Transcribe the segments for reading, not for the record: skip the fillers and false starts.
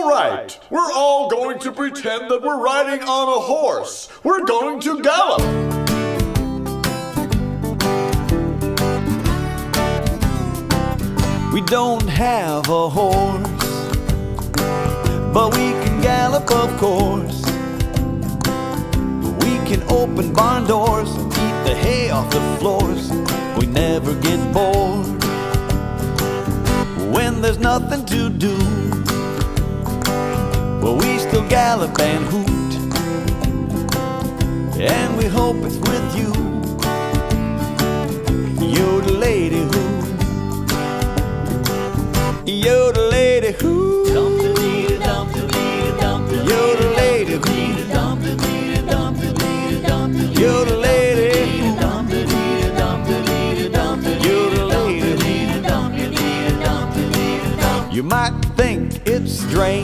All right, we're all going to pretend that we're riding on a horse. We're going to gallop. We don't have a horse, but we can gallop, of course. We can open barn doors and eat the hay off the floors. We never get bored when there's nothing to do. Well, we still gallop and hoot, and we hope it's with you. Yodelady-hoo, yodelady-hoo, yodelady-hoo, yodelady-hoo. You might think it's strange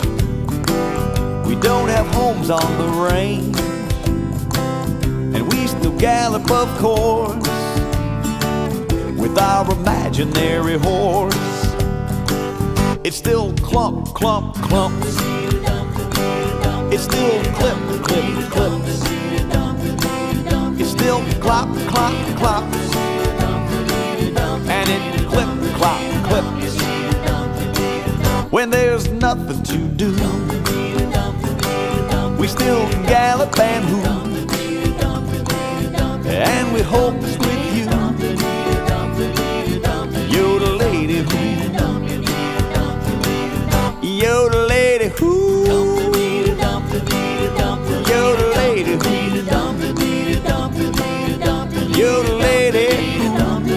we don't have homes on the range, and we still gallop, of course, with our imaginary horse. It's still clump, clump, clump. It's still clip, clip, clip. It's still clop, clop, clop. And it clip, clop, clips. When there's nothing to do, we still gallop and hoot, and we hope it's with you. Yodelady-hoo, yodelady-hoo, yodelady-hoo, yodelady-hoo,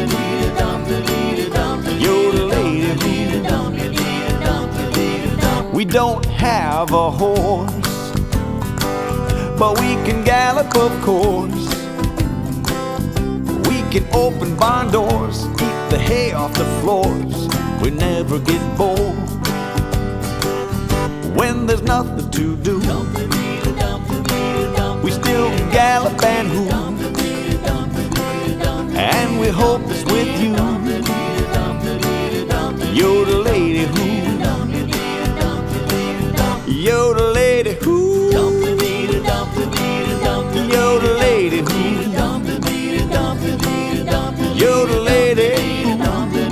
yodelady-hoo. We don't have a horse, but we can gallop, of course. We can open barn doors, eat the hay off the floors. We never get bored when there's nothing to do. We still gallop and hoot, and we hope it's with you. Yodelady-hoo, yodelady-hoo, yodelady-hoo, yodelady-hoo,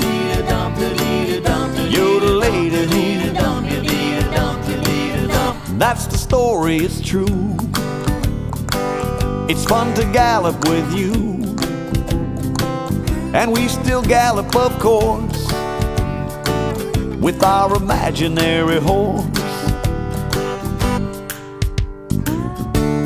yodelady-hoo. That's the story, it's true. It's fun to gallop with you, and we still gallop, of course, with our imaginary horse.